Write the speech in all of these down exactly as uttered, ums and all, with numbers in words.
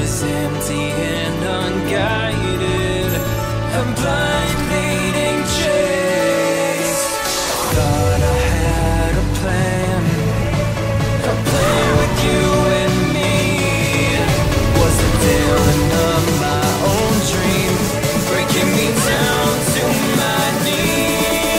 is empty and unguided, a blind leading chase. Thought I had a plan, a plan with you and me. Was the daring of my own dream, breaking me down to my knees.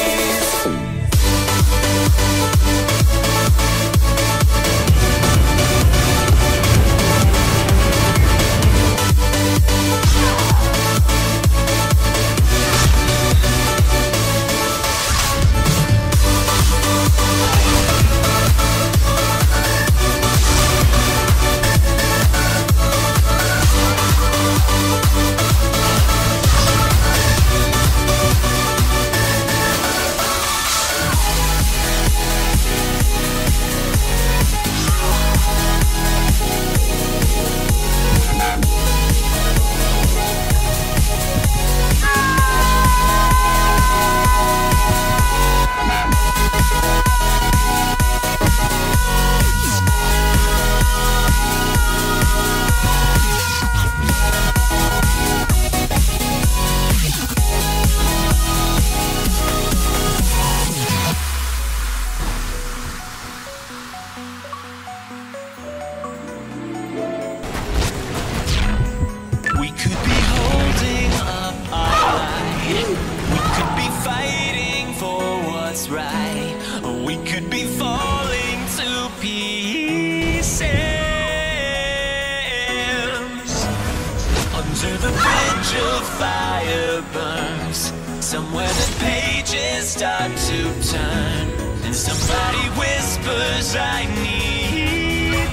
Somewhere the pages start to turn, and somebody whispers, I need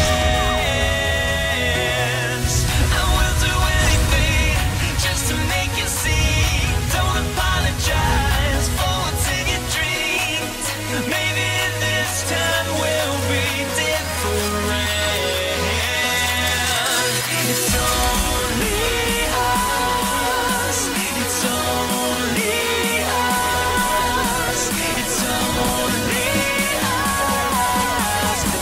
this. I will do anything just to make you see. Don't apologize for what's in your dreams. Maybe this time will be different. It's only us. It's only us. It's only us.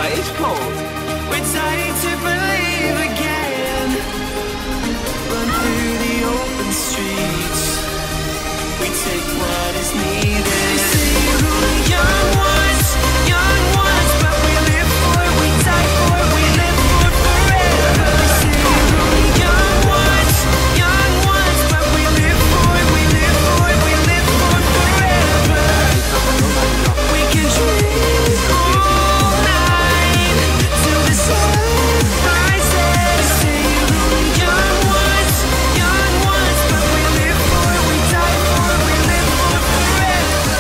ice cold. We're dying to believe again. Run through the open streets. We take what is needed. Young ones, young ones, but we live for it, we die for it, we live for forever. Young ones, young ones, but we live for it, we live for it, we live for forever. We can dream all night till the sun rises. Young ones, young ones, but we live for it, we die for it, we live for forever.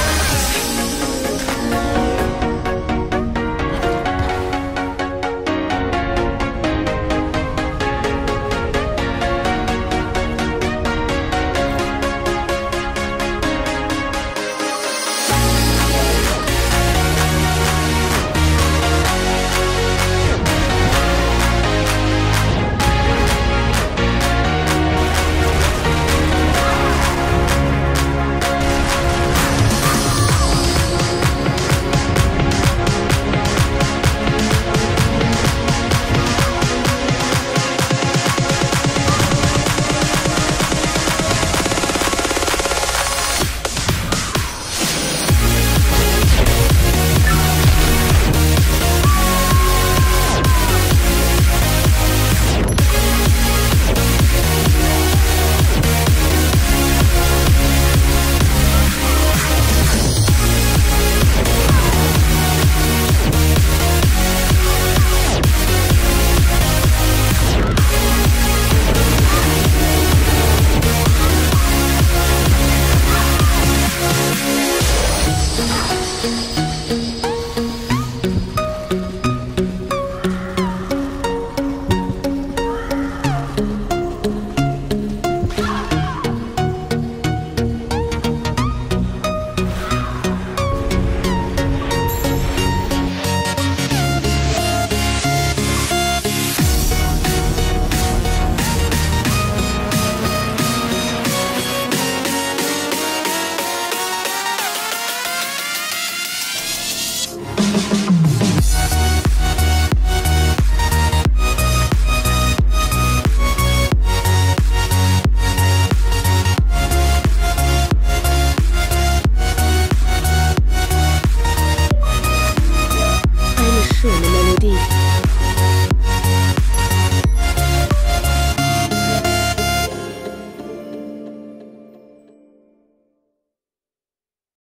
Eine schöne Melodie.